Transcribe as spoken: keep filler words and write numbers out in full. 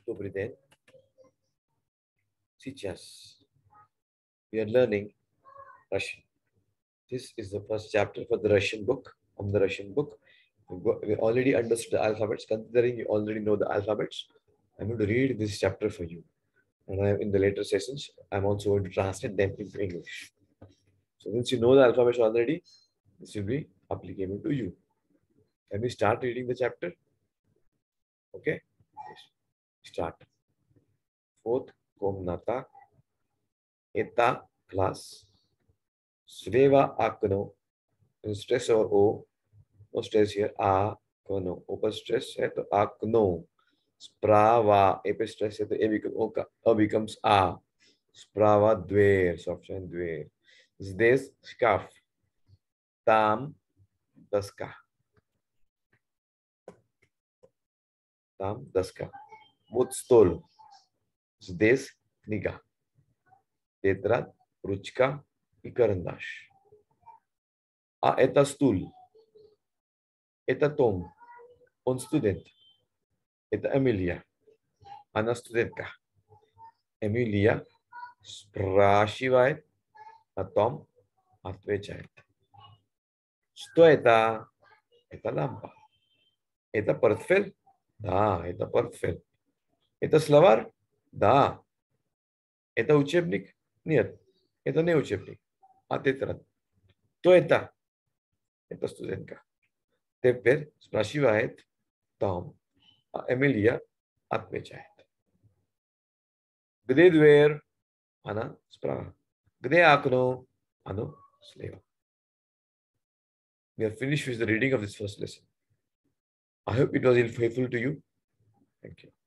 Добрый день. Сейчас we are learning Russian. This is the first chapter for the Russian book. From the Russian book, we already understood the alphabets. Considering you already know the alphabets, I'm going to read this chapter for you. And I, in the later sessions, I'm also going to translate them into English. So since you know the alphabets already, this will be applicable to you. Can we start reading the chapter? Okay. Yes. Start. Fourth komnata. Eta class. Sveva akno. Stress or O. No stress here. A. Kono. ऊपर stress है तो akno. Sprava. A पे stress है तो A becomes O का A becomes A. Sprava dver. Soft and dver. Здесь шкаф. Там доска. Там доска. Вот стол. Здесь книга. Тетрадь, ручка и карандаш. А это стул. Это Том. Он студент. Это Эмилия. Она студентка. Эмилия спрашивает, а Том отвечает. Что это? Это лампа. Это портфель? Да, это портфель. Это словарь? Да. Это учебник? Нет, это не учебник. А тетрадь. Кто это? Это студентка. Теперь спрашивает Том, а Эмилия отвечает. Где дверь? Она справа. Где окно? Оно слева. We are finished with the reading of this first lesson. I hope it was helpful to you. Thank you.